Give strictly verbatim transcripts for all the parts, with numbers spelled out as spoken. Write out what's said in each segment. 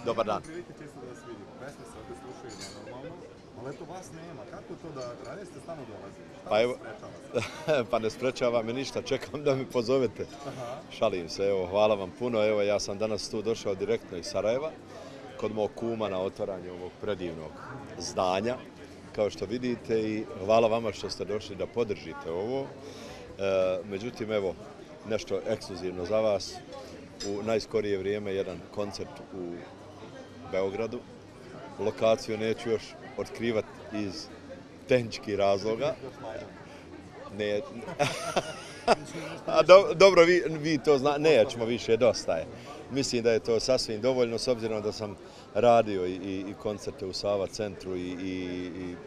Dobar dan. Imamo prilike često da vas vidimo. Pesme se ovdje slušaju nenormalno, ali eto vas nema. Kako to da ranije ste stalno dolazili? Šta Pa vas evo, sprečava? pa ne sprečava me ništa, čekam da me pozovete. Aha. Šalim se, evo, hvala vam puno. Evo, ja sam danas tu došao direktno iz Sarajeva, kod mog kuma na otvaranju ovog predivnog zdanja, kao što vidite, i hvala vama što ste došli da podržite ovo. E, međutim, evo, nešto ekskluzivno za vas. U najskorije vrijeme jedan koncert u Beogradu. Lokaciju neću još otkrivati iz tehničkih razloga. Ne, a do, dobro, vi, vi to znate, nećemo više, dosta je. Mislim da je to sasvim dovoljno, s obzirom da sam radio i, i, i koncerte u Sava centru i, i, i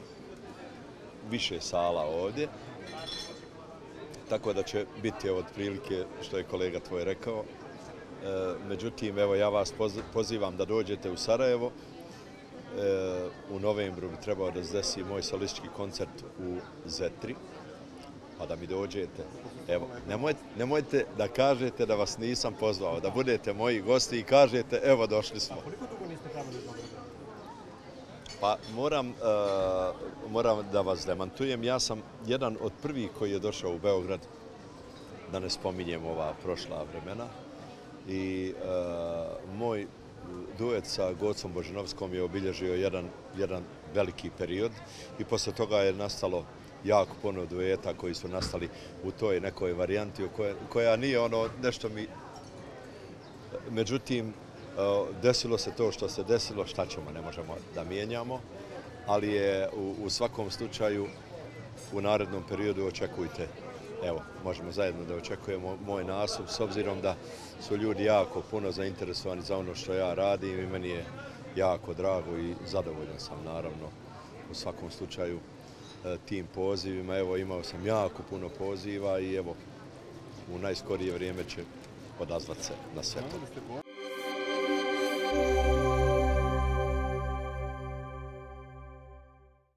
više sala ovdje. Tako da će biti evo otprilike što je kolega tvoj rekao. E, međutim, evo ja vas pozivam da dođete u Sarajevo. E, u novembru bi trebao da se desi moj solistički koncert u Zetri, pa da mi dođete. Evo, nemojte, nemojte da kažete da vas nisam pozvao, da budete moji gosti i kažete evo došli smo. A koliko dugo niste pravili iz Beograda? Pa moram, uh, moram da vas demantujem. Ja sam jedan od prvih koji je došao u Beograd, da ne spominjem ova prošla vremena. I uh, moj duet sa Gocom Božinovskom je obilježio jedan, jedan veliki period i posle toga je nastalo jako puno dueta koji su nastali u toj nekoj varijanti koja, koja nije ono nešto mi... Međutim, desilo se to što se desilo, šta ćemo, ne možemo da mijenjamo, ali je u, u svakom slučaju u narednom periodu očekujte, evo, možemo zajedno da očekujemo moj nastup, s obzirom da su ljudi jako puno zainteresovani za ono što ja radim i meni je jako drago i zadovoljan sam, naravno, u svakom slučaju tim pozivima. Evo, imao sam jako puno poziva i evo, u najskorije vrijeme će odazvat se na sve to.